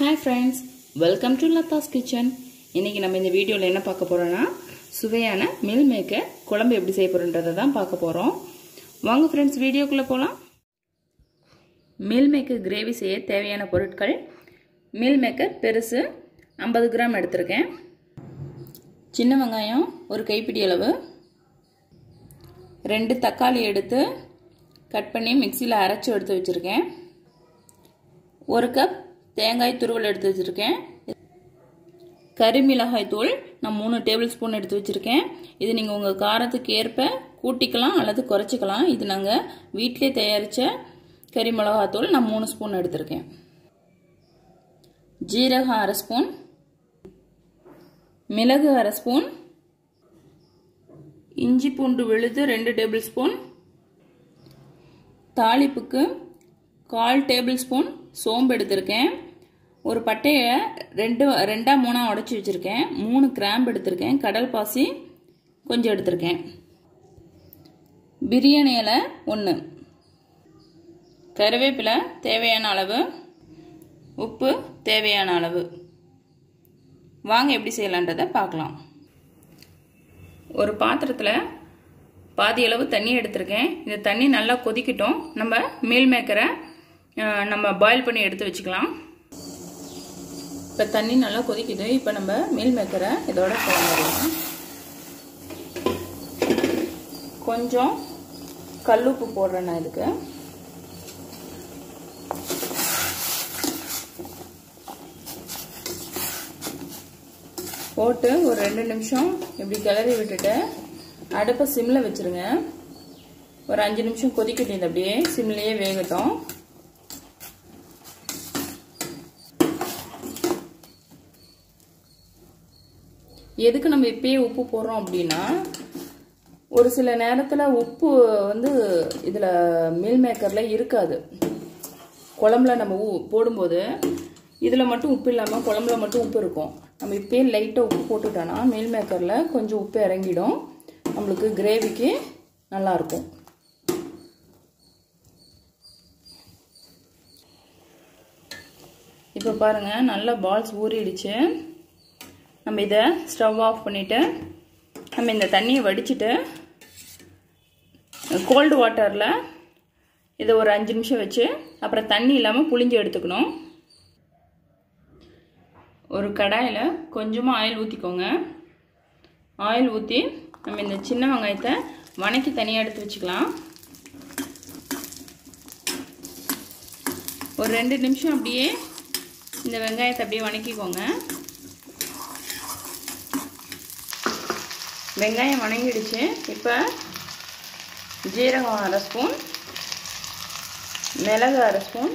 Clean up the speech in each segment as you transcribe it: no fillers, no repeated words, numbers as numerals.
Hi friends, welcome to Latha's Kitchen. இன்னைக்கு நம்ம இந்த வீடியோல என்ன பார்க்க போறோம்னா சுவையான மீல் மேக்கர் குழம்பு எப்படி செய்ய போறோம்ன்றதை தான் பார்க்க போறோம். வாங்க फ्रेंड्स வீடியோக்குள்ள போலாம். மீல் மேக்கர் கிரேவி செய்ய தேவையான பொருட்கள்: மீல் மேக்கர் பெருசு 50 கிராம் எடுத்துர்க்கேன். சின்ன வெங்காயம் ஒரு கைப்பிடி அளவு. 2 தக்காளி எடுத்து கட் பண்ணி மிக்ஸில அரைச்சு எடுத்து வச்சிருக்கேன். 1 கப் தேங்காய் துருவல் எடுத்து வச்சிருக்கேன். கறி மிளகாய் தூள் நான் 3 டேபிள் ஸ்பூன் எடுத்து வச்சிருக்கேன். இது நீங்க உங்க காரத்துக்கு ஏற்ப கூட்டிக்கலாம் அல்லது குறைச்சிக்கலாம். இது நாங்க வீட்லயே தயாரிச்ச கறி மிளகாய் தூள் நான் 3 ஸ்பூன் எடுத்துர்க்கேன். ஜீரகம் 1/2 ஸ்பூன், மிளகு 1/2 ஸ்பூன், இஞ்சி பூண்டு விழுது 2 டேபிள் ஸ்பூன், தாளிப்புக்கு 1/4 டேபிள் ஸ்பூன் சோம்பு எடுத்துர்க்கேன். ஒரு பட்டையை 2-3 உடைச்சு வச்சிருக்கேன். 3 கிராம்பு எடுத்துர்க்கேன். கடல் பாசி கொஞ்சம் எடுத்துர்க்கேன். பிரியாணி இலை 1, கறிவேப்பிலை தேவையான அளவு, உப்பு தேவையான அளவு. வாங்க எப்படி செய்யலான்றதை பார்க்கலாம். ஒரு பாத்திரத்தில் பாதி அளவு தண்ணி எடுத்துர்க்கேன். இந்த தண்ணி நல்லா கொதிக்கட்டும். நம்ம மீல் மேக்கரை நம்ம பாயில் பண்ணி எடுத்து வச்சுக்கலாம். இப்போ தண்ணி நல்லா கொதிக்குது. இப்போ நம்ம மீல் மேக்கரை இதோட கலந்துடலாம். கொஞ்சம் கல்லுப்பு போடுறேன் நான் இதுக்கு. போட்டு ஒரு 2 நிமிஷம் இப்படி கிளறி விட்டுட்டு அடுப்பை சிம்ல வச்சிருங்க. ஒரு 5 நிமிஷம் கொதிக்கட்டும். இது அப்படியே சிம்லயே வேகட்டும். எதுக்கு நம்ம இப்பயே உப்பு போடுறோம் அப்படின்னா, ஒரு சில நேரத்தில் உப்பு வந்து இதில் மீல் மேக்கர்ல இருக்காது. குழம்புல நம்ம போடும்போது இதில் மட்டும் உப்பு இல்லாமல் குழம்புல மட்டும் உப்பு இருக்கும். நம்ம இப்பயே லைட்டாக உப்பு போட்டுட்டோன்னா மீல் மேக்கரில் கொஞ்சம் உப்பு இறங்கிடும். நம்மளுக்கு கிரேவிக்கு நல்லாயிருக்கும். இப்போ பாருங்கள், நல்லா பால்ஸ் ஊறிடுச்சு. நம்ம இதை ஸ்டவ் ஆஃப் பண்ணிவிட்டு நம்ம இந்த தண்ணியை வடிச்சிட்டு கோல்டு வாட்டரில் இதை ஒரு 5 நிமிஷம் வச்சு அப்புறம் தண்ணி இல்லாமல் புளிஞ்சு எடுத்துக்கணும். ஒரு கடாயில் கொஞ்சமாக ஆயில் ஊற்றிக்கோங்க. ஆயில் ஊற்றி நம்ம இந்த சின்ன வெங்காயத்தை வணக்கி தனியாக எடுத்து வச்சுக்கலாம். ஒரு 2 நிமிஷம் அப்படியே இந்த வெங்காயத்தை அப்படியே வணக்கிக்கோங்க. வெங்காயம் வணங்கிடுச்சு. இப்போ ஜீரகம் 1/2 ஸ்பூன், மிளகு 1/2 ஸ்பூன்,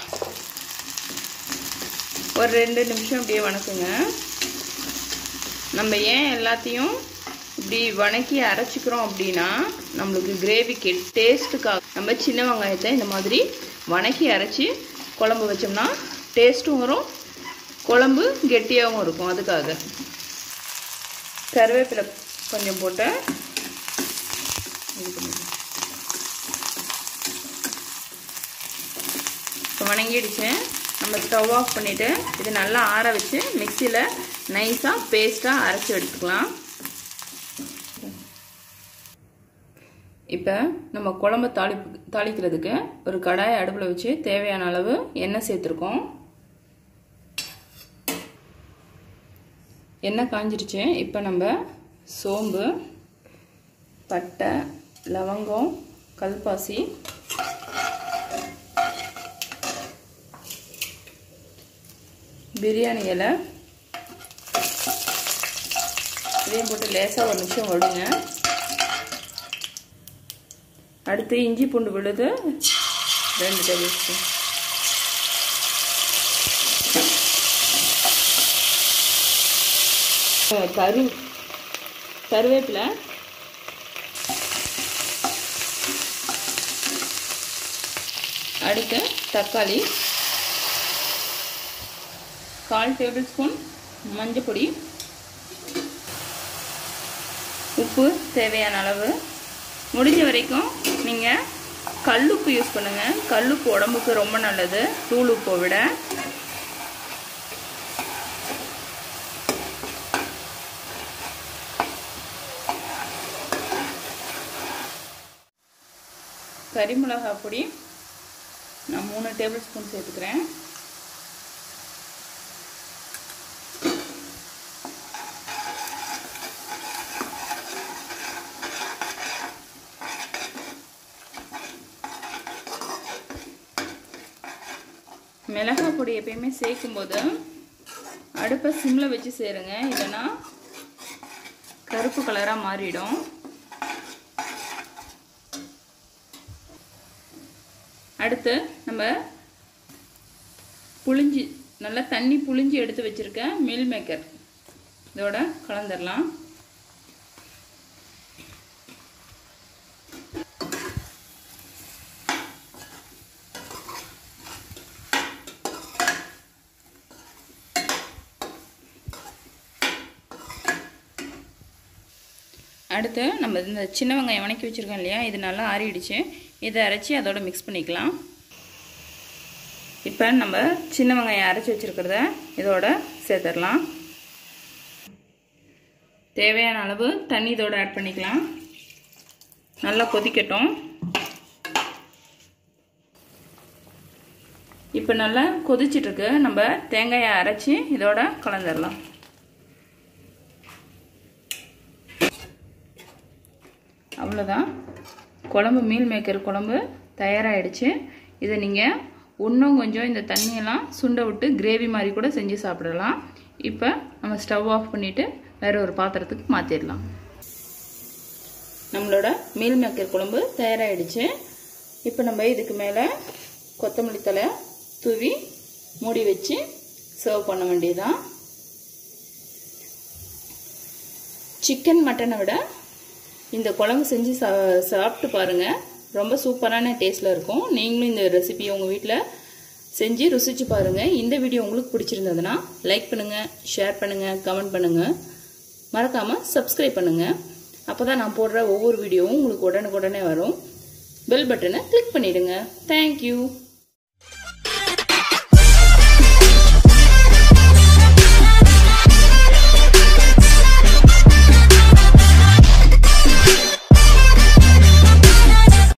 ஒரு 2 நிமிஷம் அப்படியே வணக்குங்க. நம்ம ஏன் எல்லாத்தையும் இப்படி வணக்கி அரைச்சிக்கிறோம் அப்படின்னா, நம்மளுக்கு கிரேவிக்கு டேஸ்ட்டுக்காக நம்ம சின்ன வெங்காயத்தை இந்த மாதிரி வணக்கி அரைச்சி குழம்பு வச்சோம்னா டேஸ்ட்டும் வரும், குழம்பு கெட்டியாகவும் இருக்கும். அதுக்காக கருவேப்பிலை கொஞ்சம் போட்டு இப்போ வணங்கிடுச்சு. நம்ம ஸ்டவ் ஆஃப் பண்ணிவிட்டு இது நல்லா ஆற வச்சு மிக்சியில் நைஸாக பேஸ்ட்டாக அரைச்சி எடுத்துக்கலாம். இப்போ நம்ம குழம்பு தாளிக்கிறதுக்கு ஒரு கடாயை அடுப்பில் வச்சு தேவையான அளவு எண்ணெய் சேர்த்துருக்கோம். எண்ணெய் காஞ்சிருச்சு. இப்போ நம்ம சோம்பு, பட்டை, லவங்கம், கல்பாசி, பிரியாணி இலை இதையும் போட்டு லேசாக ஒரு நிமிஷம் விடுங்க. அடுத்து இஞ்சி பூண்டு விழுது 2 டேபிள் ஸ்பூன், கருவேப்பிலை, அடுத்து தக்காளி, 1/4 டேபிள் ஸ்பூன் மஞ்சள் பொடி, உப்பு தேவையான அளவு. முடிஞ்ச வரைக்கும் நீங்கள் கல்லுப்பு யூஸ் பண்ணுங்கள். கல்லுப்பு உடம்புக்கு ரொம்ப நல்லது தூள் உப்பை விட. கறி மிளகாய் பொடி நான் 3 டேபிள் ஸ்பூன் சேர்த்துக்கிறேன். மிளகாய் பொடி எப்பயுமே சேர்க்கும்போது அடுப்பை சிம்மில் வச்சு சேருங்க, இல்லைன்னா கருப்பு கலராக மாறிடும். அடுத்து நம்ம புளிஞ்சி நல்லா தண்ணி புளிஞ்சி எடுத்து வச்சுருக்க மீல் மேக்கர் இதோட கலந்துடலாம். அடுத்து நம்ம இந்த சின்ன வெங்காயம் வணக்கி வச்சுருக்கோம் இல்லையா, இது நல்லா ஆறிடுச்சு. இதை அரைச்சி அதோட மிக்ஸ் பண்ணிக்கலாம். இப்போ நம்ம சின்ன வெங்காயம் அரைச்சி வச்சுருக்கிறத இதோட சேர்த்துடலாம். தேவையான அளவு தண்ணி இதோட ஆட் பண்ணிக்கலாம். நல்லா கொதிக்கட்டும். இப்போ நல்லா கொதிச்சிட்ருக்கு. நம்ம தேங்காயை அரைச்சி இதோட கலந்துடலாம். அவ்வளோதான், குழம்பு மீல் மேக்கர் குழம்பு தயாராகிடுச்சு. இதை நீங்கள் இன்னும் கொஞ்சம் இந்த தண்ணியெல்லாம் சுண்ட விட்டு கிரேவி மாதிரி கூட செஞ்சு சாப்பிடலாம். இப்போ நம்ம ஸ்டவ் ஆஃப் பண்ணிவிட்டு வேறு ஒரு பாத்திரத்துக்கு மாற்றிடலாம். நம்மளோட மீல் மேக்கர் குழம்பு தயாராகிடுச்சு. இப்போ நம்ம இதுக்கு மேலே கொத்தமல்லி தழை தூவி மூடி வச்சு சர்வ் பண்ண வேண்டியதுதான். சிக்கன் மட்டனை விட இந்த குழம்பு செஞ்சு சாப்பிட்டு பாருங்கள், ரொம்ப சூப்பரான டேஸ்ட்டில் இருக்கும். நீங்களும் இந்த ரெசிபியை உங்கள் வீட்டில் செஞ்சு ருசிச்சு பாருங்கள். இந்த வீடியோ உங்களுக்கு பிடிச்சிருந்ததுன்னா லைக் பண்ணுங்கள், ஷேர் பண்ணுங்கள், கமெண்ட் பண்ணுங்கள், மறக்காமல் சப்ஸ்கிரைப் பண்ணுங்கள். அப்போ தான் நான் போடுற ஒவ்வொரு வீடியோவும் உங்களுக்கு உடனுக்குடனே வரும். பெல் பட்டனை கிளிக் பண்ணிவிடுங்க. தேங்க்யூ.